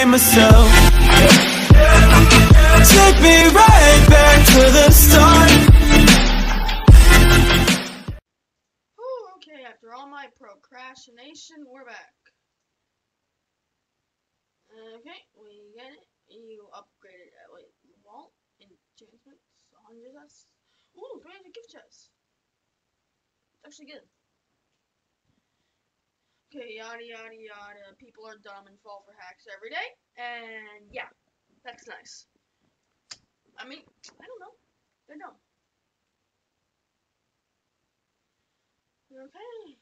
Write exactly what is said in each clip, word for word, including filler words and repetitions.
myself. Take me right back to the start. Ooh, okay, after all my procrastination, we're back. Okay, we get it. You upgraded uh, wait, vault, enchantments, one hundred us. Ooh, three hundred gift chests. It's actually good. Okay, yada yada yada. People are dumb and fall for hacks every day. And yeah, that's nice. I mean, I don't know. They're dumb. Okay.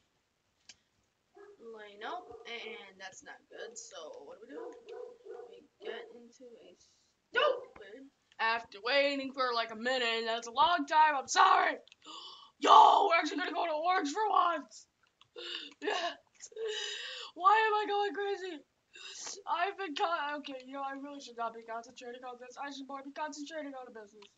Line up, and that's not good. So what do we do? We get into a stupid. After waiting for like a minute, that's a long time. I'm sorry. Yo, we're actually gonna go to Orange for once. Yes. Why am I going crazy? I've been con- okay. You know, I really should not be concentrating on this. I should more be concentrating on the business.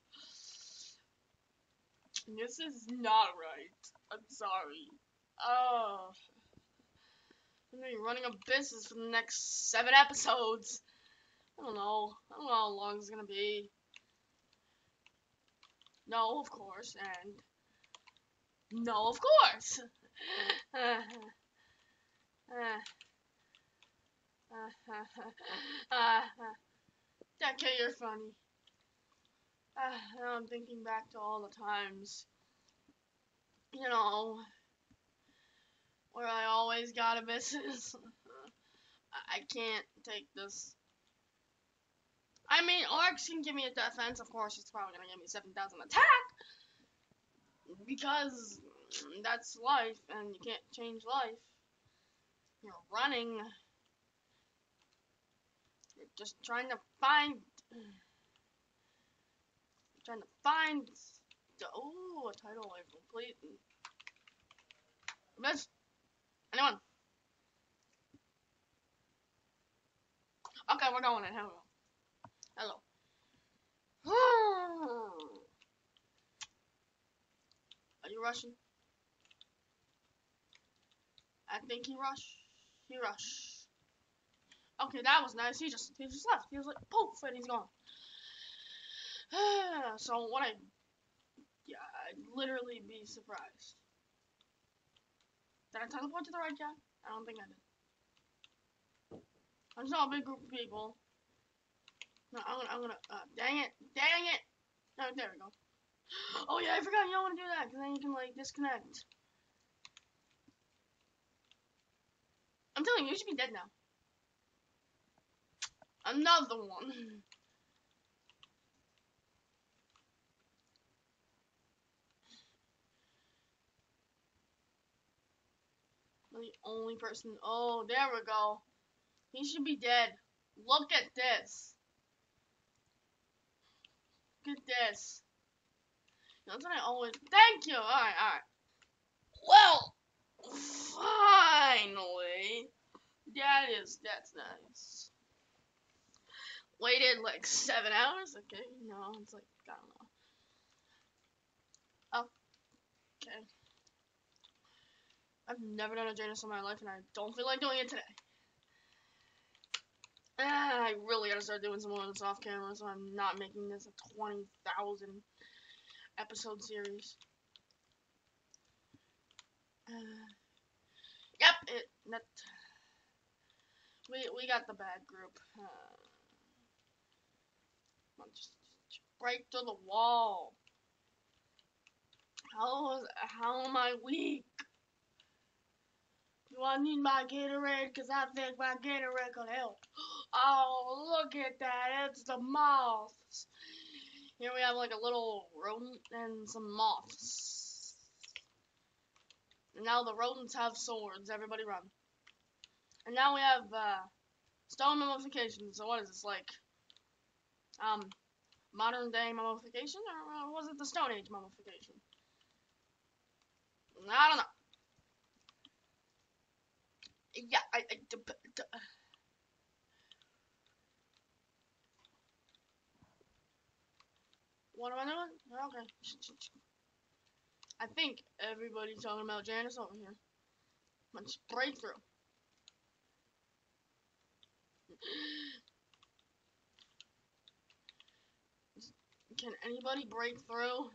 This is not right. I'm sorry. Oh. I'm gonna be running a business for the next seven episodes. I don't know. I don't know how long it's gonna be. No, of course, and no, of course. uh, uh, uh, okay, you're funny. Uh, now I'm thinking back to all the times, you know, where I always got a business. I can't take this. I mean, Arx can give me a defense, of course, it's probably gonna give me seven thousand attack, because that's life, and you can't change life. You're running. You're just trying to find... Trying to find... Oh, a tidal wave complete. Miss? Anyone? Okay, we're going in. Hello. Hello. Are you rushing? I think he rushed. He rushed. Okay, that was nice. He just he just left. He was like poof, and he's gone. So what I yeah, I'd literally be surprised. Did I teleport to the right guy? I don't think I did. I saw a big group of people. No, I'm gonna I'm gonna uh, dang it, dang it. No, there we go. Oh yeah, I forgot you don't want to do that because then you can like disconnect. I'm telling you, you should be dead now. Another one. The only person. Oh, there we go. He should be dead. Look at this. Look at this. That's what I always. Thank you. All right, all right. Well, finally. That is. That's nice. Waited like seven hours. Okay, no, it's like I don't know. Okay. I've never done a Janus in my life, and I don't feel like doing it today. Ah, I really gotta start doing some more of this off camera, so I'm not making this a twenty thousand episode series. Uh, yep, it. That, we we got the bad group. Uh, just, just break through the wall. How is, how am I weak? Do I need my Gatorade? Cause I think my Gatorade could help. Oh, look at that! It's the moths. Here we have like a little rodent and some moths. And now the rodents have swords. Everybody run. And now we have uh, stone mummification. So what is this, like um modern day mummification, or was it the Stone Age mummification? I don't know. Yeah, I. I d d what am I doing? Okay. I think everybody's talking about Janus over here. Let's break through. Can anybody break through?